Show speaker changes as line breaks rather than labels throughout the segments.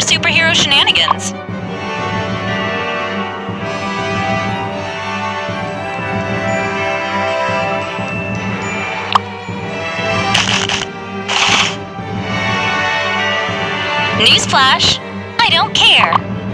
superhero shenanigans. Newsflash, I don't care.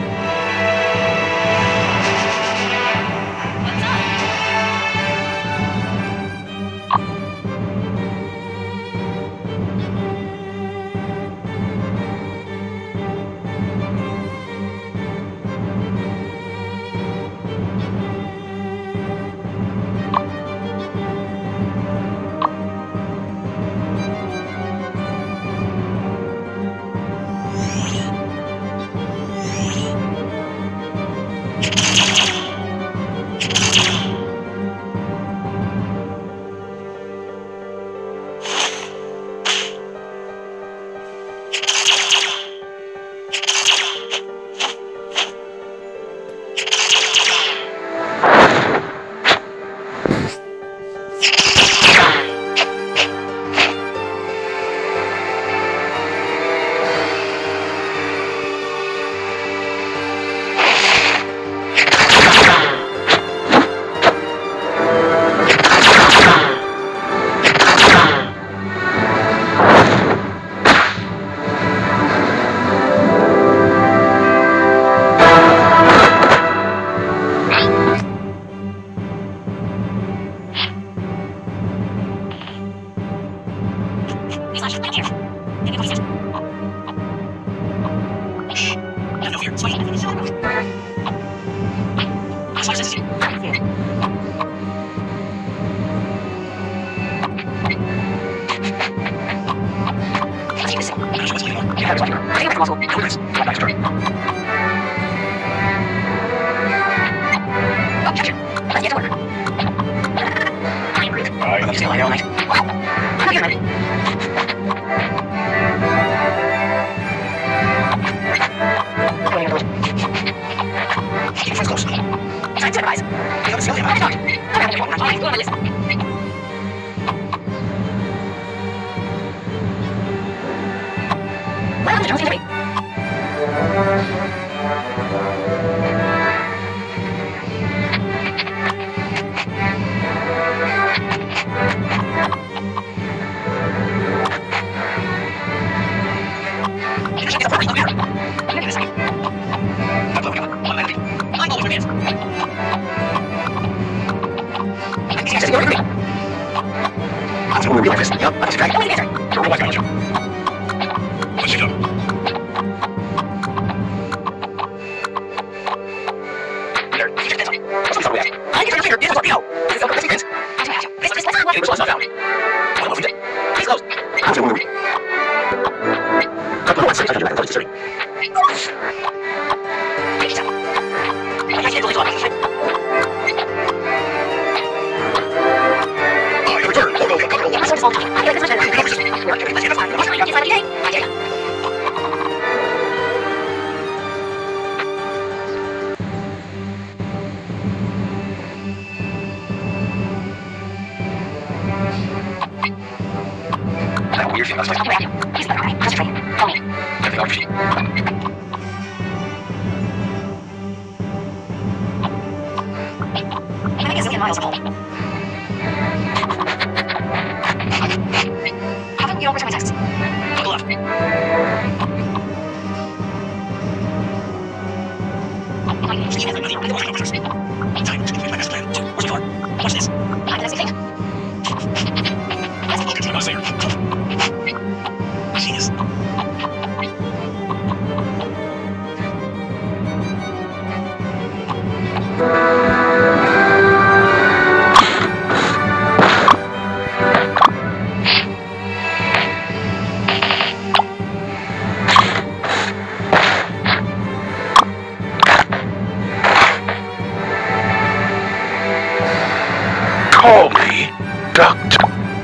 Call me Doctor.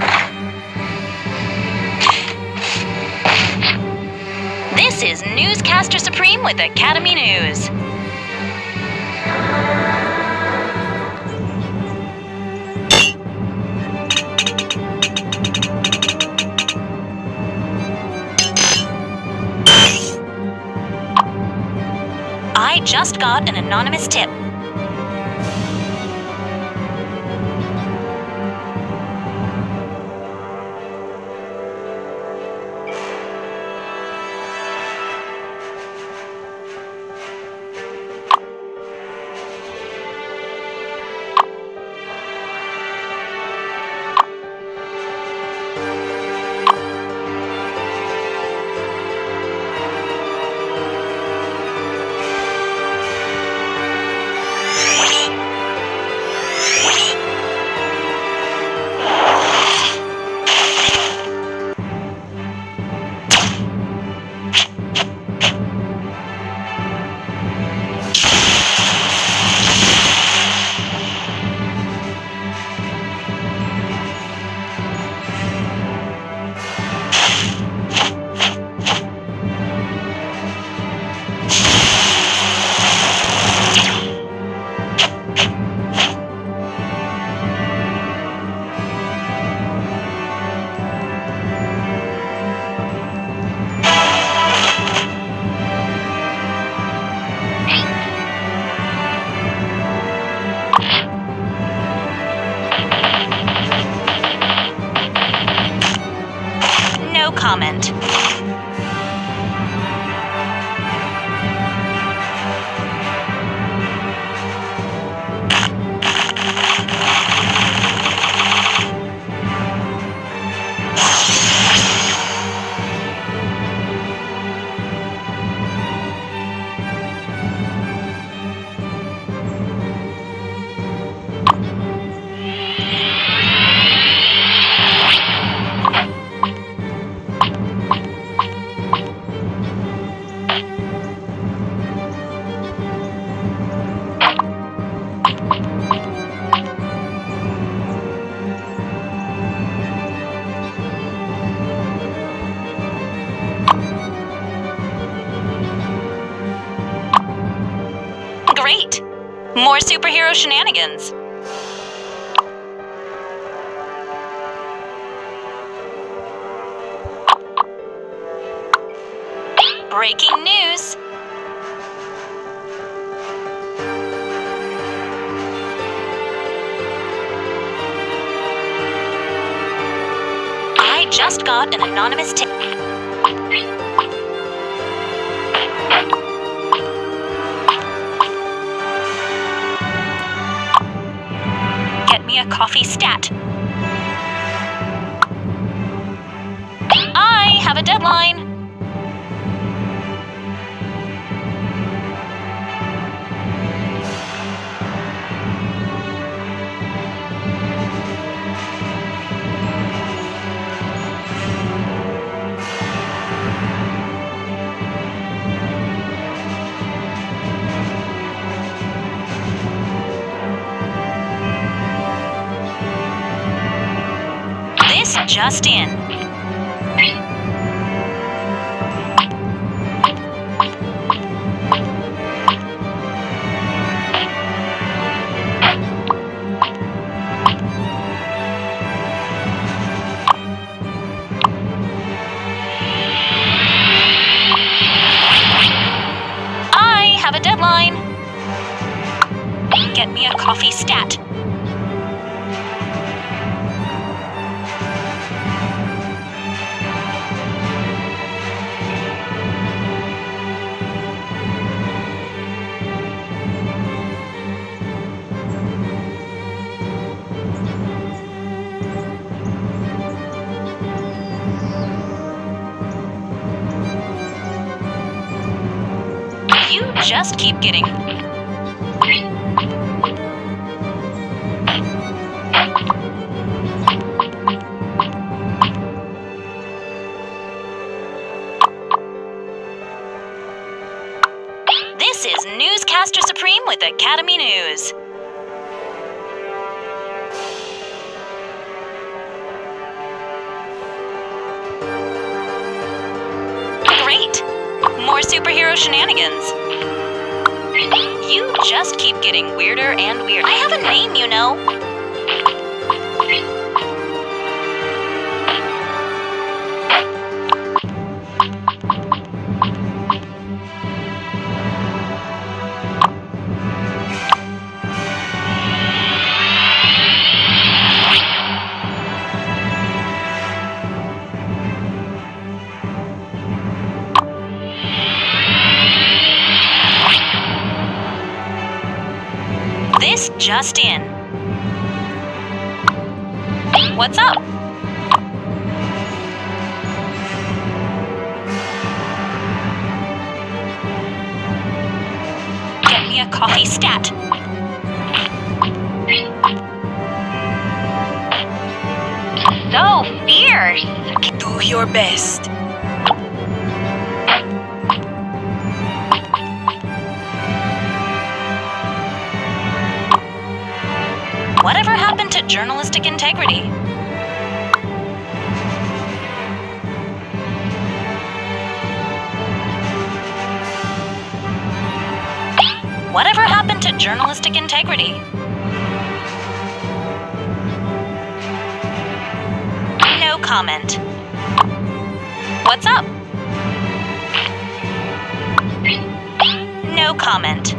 This is Newscaster Supreme with Academy News. I just got an anonymous tip. Comment. Great! More superhero shenanigans. Breaking news! I just got an anonymous tip. Get me a coffee stat. I have a deadline. This just in. I have a deadline. Get me a coffee stat. You just keep getting. This is Newscaster Supreme with Academy News. Great! More superhero shenanigans. You just keep getting weirder and weirder. I have a name, you know. just in. What's up? Get me a coffee stat. So fierce.
Do your best.
Whatever happened to journalistic integrity? Whatever happened to journalistic integrity? No comment. What's up? No comment.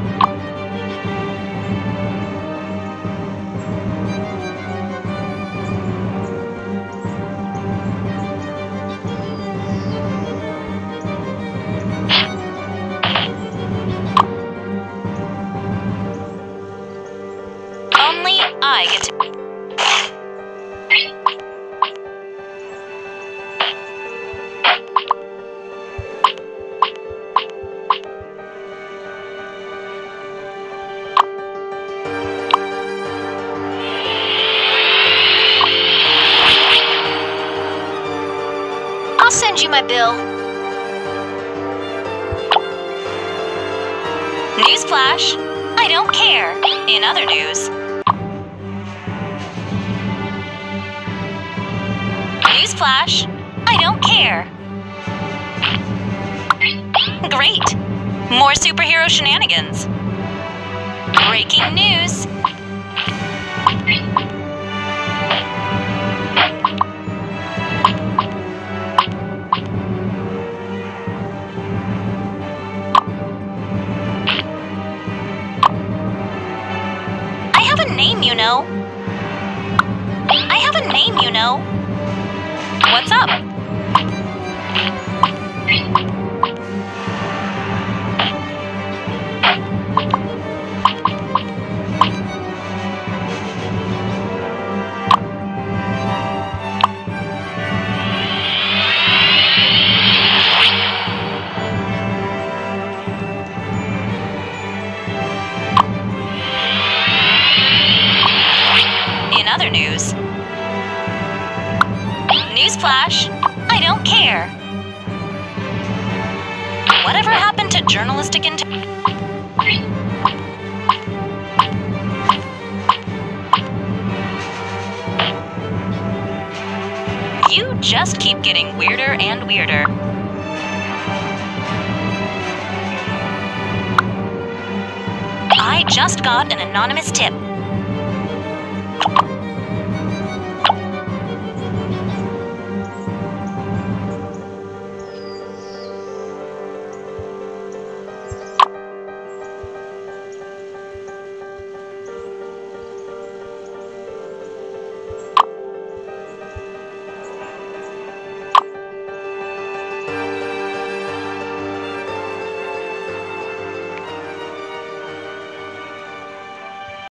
Only I get to... I'll send you my bill. Newsflash, I don't care. In other news. Newsflash, I don't care. Great. More superhero shenanigans. Breaking news. I have a name, you know. I have a name, you know. What's up? In other news. Newsflash, I don't care. Whatever happened to journalistic integrity? You just keep getting weirder and weirder. I just got an anonymous tip.